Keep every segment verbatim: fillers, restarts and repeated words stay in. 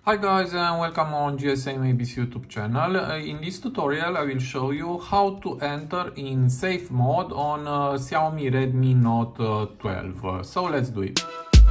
Hi guys and welcome on G S M A B C YouTube channel. Uh, in this tutorial I will show you how to enter in safe mode on uh, Xiaomi Redmi Note uh, twelve. Uh, so let's do it.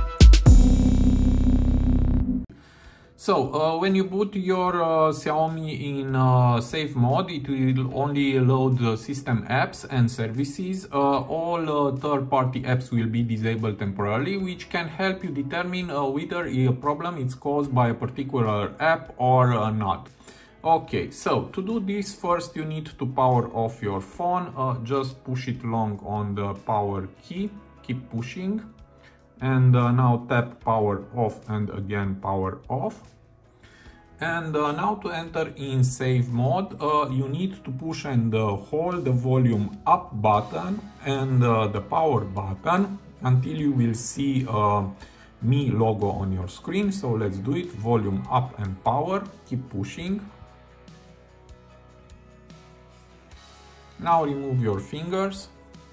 So uh, when you put your uh, Xiaomi in uh, safe mode, it will only load the system apps and services. Uh, all uh, third-party apps will be disabled temporarily, which can help you determine uh, whether a problem is caused by a particular app or uh, not. Okay, so to do this, first you need to power off your phone. Uh, just push it long on the power key, keep pushing. And uh, now tap power off and again power off. And uh, now to enter in safe mode, uh, you need to push and uh, hold the volume up button and uh, the power button until you will see uh, Mi logo on your screen. So let's do it. Volume up and power, keep pushing. Now remove your fingers.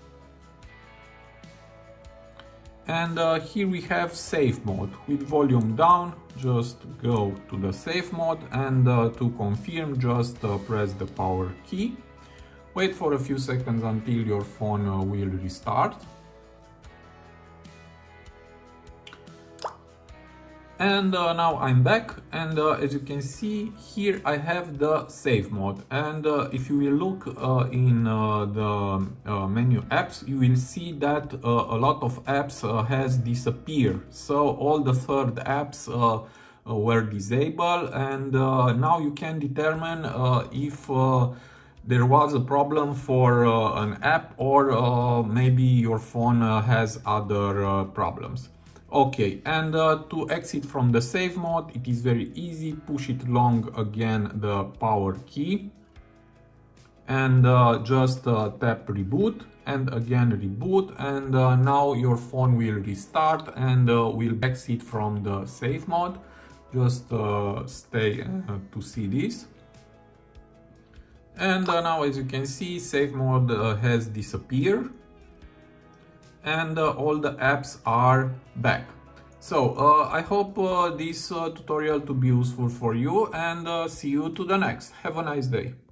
And uh, here we have safe mode with volume down. Just go to the safe mode and uh, to confirm just uh, press the power key. Wait for a few seconds until your phone uh, will restart. And uh, now I'm back, and uh, as you can see here I have the safe mode, and uh, if you will look uh, in uh, the uh, menu apps, you will see that uh, a lot of apps uh, has disappeared. So all the third apps uh, uh, were disabled, and uh, now you can determine uh, if uh, there was a problem for uh, an app, or uh, maybe your phone uh, has other uh, problems. Okay, and uh, to exit from the safe mode, it is very easy. Push it long again the power key and uh, just uh, tap reboot and again reboot, and uh, now your phone will restart and uh, will exit from the safe mode. Just uh, stay uh, to see this. And uh, now as you can see, safe mode uh, has disappeared. And uh, all the apps are back. So uh, I hope uh, this uh, tutorial to be useful for you, and uh, see you to the next. Have a nice day.